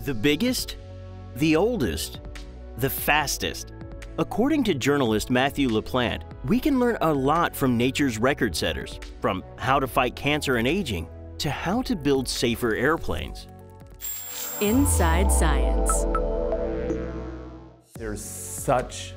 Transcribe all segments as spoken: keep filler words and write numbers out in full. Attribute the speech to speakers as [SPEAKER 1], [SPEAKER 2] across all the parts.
[SPEAKER 1] The biggest, the oldest, the fastest. According to journalist Matthew LaPlante, we can learn a lot from nature's record setters, from how to fight cancer and aging to how to build safer airplanes.
[SPEAKER 2] Inside Science.
[SPEAKER 3] There's such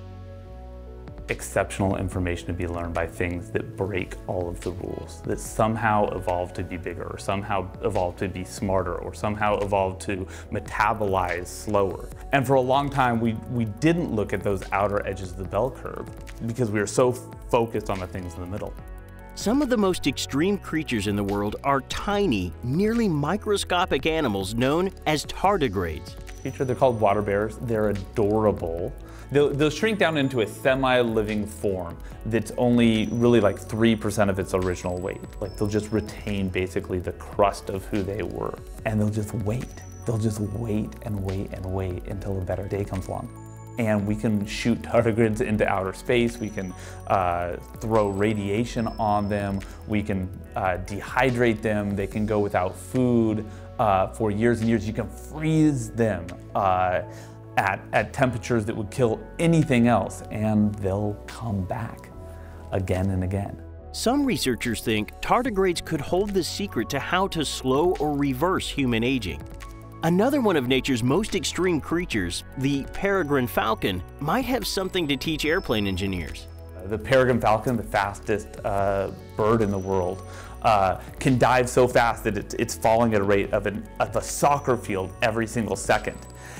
[SPEAKER 3] exceptional information to be learned by things that break all of the rules, that somehow evolved to be bigger, or somehow evolved to be smarter, or somehow evolved to metabolize slower. And for a long time, we, we didn't look at those outer edges of the bell curve because we were so focused on the things in the middle.
[SPEAKER 1] Some of the most extreme creatures in the world are tiny, nearly microscopic animals known as tardigrades.
[SPEAKER 3] They're called water bears. They're adorable. They'll, they'll shrink down into a semi-living form that's only really like three percent of its original weight. Like they'll just retain basically the crust of who they were. And they'll just wait. They'll just wait and wait and wait until a better day comes along. And we can shoot tardigrades into outer space. We can uh, throw radiation on them. We can uh, dehydrate them. They can go without food uh, for years and years. You can freeze them uh, at, at temperatures that would kill anything else, and they'll come back again and again.
[SPEAKER 1] Some researchers think tardigrades could hold the secret to how to slow or reverse human aging. Another one of nature's most extreme creatures, the peregrine falcon, might have something to teach airplane engineers.
[SPEAKER 3] The peregrine falcon, the fastest uh, bird in the world, uh, can dive so fast that it, it's falling at a rate of, an, of a soccer field every single second.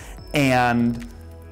[SPEAKER 3] And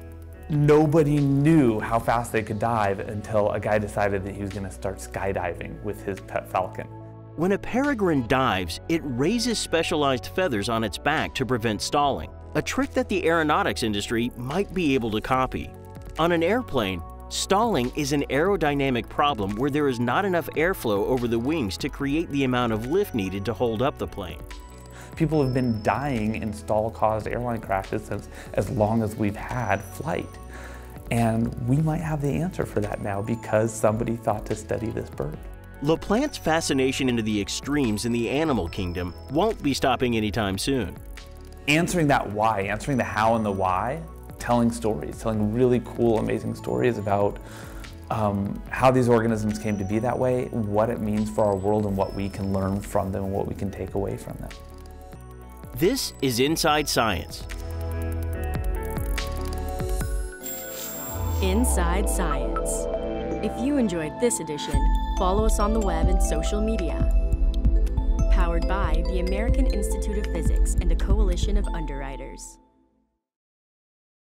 [SPEAKER 3] nobody knew how fast they could dive until a guy decided that he was going to start skydiving with his pet falcon.
[SPEAKER 1] When a peregrine dives, it raises specialized feathers on its back to prevent stalling, a trick that the aeronautics industry might be able to copy. On an airplane, stalling is an aerodynamic problem where there is not enough airflow over the wings to create the amount of lift needed to hold up the plane.
[SPEAKER 3] People have been dying in stall-caused airline crashes since as long as we've had flight. And we might have the answer for that now because somebody thought to study this bird.
[SPEAKER 1] LaPlante's fascination into the extremes in the animal kingdom won't be stopping anytime soon.
[SPEAKER 3] Answering that why, answering the how and the why, telling stories, telling really cool, amazing stories about um, how these organisms came to be that way, what it means for our world, and what we can learn from them and what we can take away from them.
[SPEAKER 1] This is Inside Science.
[SPEAKER 2] Inside Science. If you enjoyed this edition, follow us on the web and social media. Powered by the American Institute of Physics and a coalition of underwriters.